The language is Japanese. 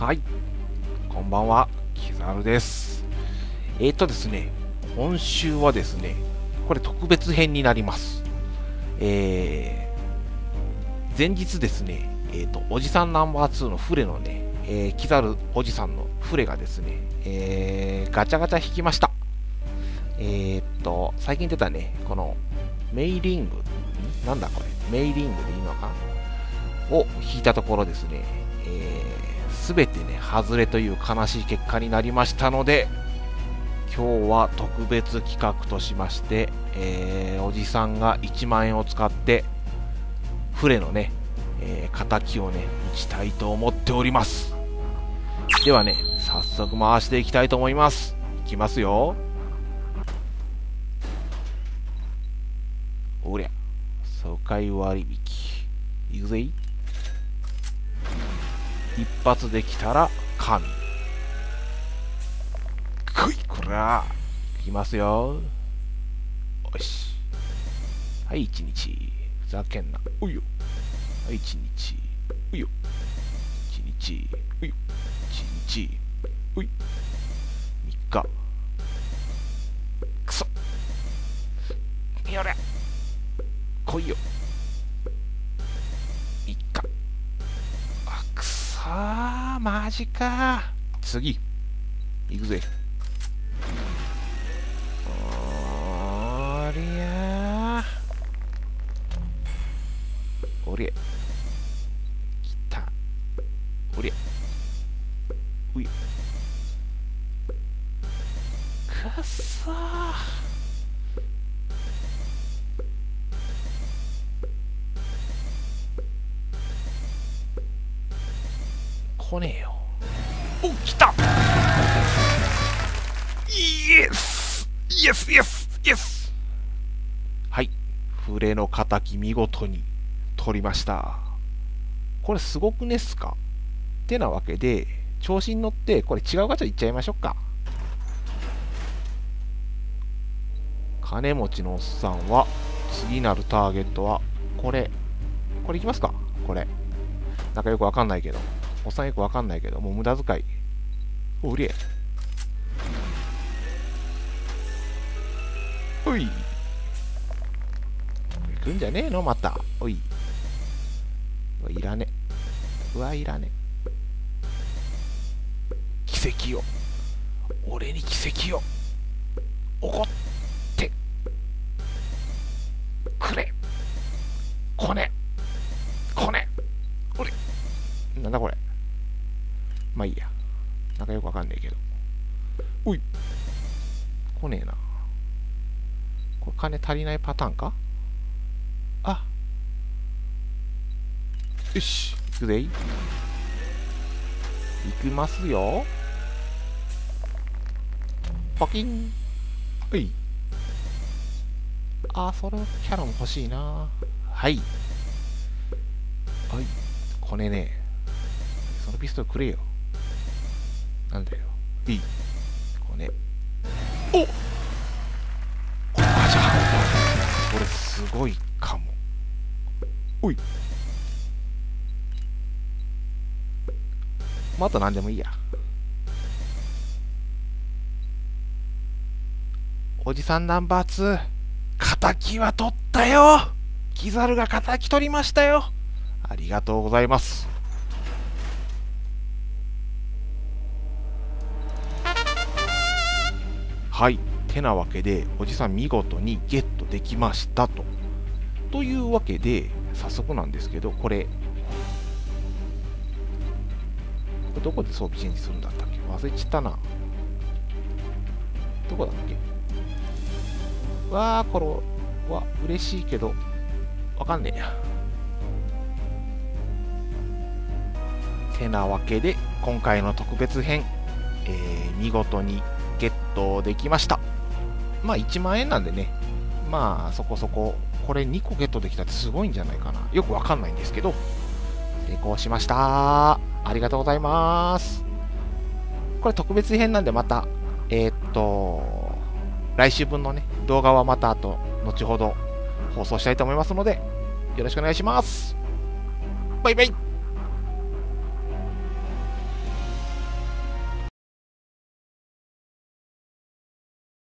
はい、こんばんは、キザルです。ですね、今週はですね、これ特別編になります。前日ですね、おじさんナンバー2のフレのね、キザルおじさんのフレがですね、ガチャガチャ引きました。最近出たね、このメイリング、なんだこれ、メイリングでいいのかを引いたところですね、すべてね、外れという悲しい結果になりましたので、今日は特別企画としまして、おじさんが1万円を使って、フレのね、敵をね、打ちたいと思っております。ではね、早速回していきたいと思います。いきますよ。おりゃ、疎開割引。いくぜい。一発できたら神。くいこら。いきますよ。よし。はい、1日。ふざけんな。ういよ。はい、1日。ういよ。1日。ういよ。1日。うい。3日。くそ。よりゃ。来いよ。3日。あ、くそー。マジかー。次。行くぜ。おりゃー。おりゃ。来た。おりゃ。うい。くっそー。来ねえよ。お、来た。イエスイエスイエスイエス。はい、フレの敵見事に取りました。これすごくねっすか。ってなわけで、調子に乗ってこれ違うガチャいっちゃいましょうか。金持ちのおっさんは次なるターゲットはこれいきますか。これなんかよくわかんないけど、おっさんよくわかんないけど、もう無駄遣い。おりゃ。おい。行くんじゃねえのまた。おい。いらね。うわ、いらね。奇跡を。俺に奇跡を。起こってくれ。こね。こね。おれ。なんだこれ。まあいいや。なんかよくわかんねえけど。おい。来ねえな。これ金足りないパターンか。あ。よし。行くぜい。行きますよ。パキン。はい。あ、それキャラも欲しいな。はい。はい。これね。そのピストルくれよ。なんだよ。いい。これ。おっ、これマジハンだ。これすごいかも。おい。また何でもいいや。おじさんナンバー2、敵は取ったよ。キザルが敵取りましたよ。ありがとうございます。はい。てなわけで、おじさん見事にゲットできましたと。というわけで、早速なんですけど、これどこで装備チェンジするんだったっけ。忘れちったな。どこだっけ。わあ、これは嬉しいけど、わかんねえや。てなわけで、今回の特別編、見事にゲットできました。まあ1万円なんでね、まあそこそこ、これ2個ゲットできたってすごいんじゃないかな。よくわかんないんですけど、成功しました。ありがとうございます。これ特別編なんでまた、来週分のね、動画はまた後ほど放送したいと思いますので、よろしくお願いします。バイバイ。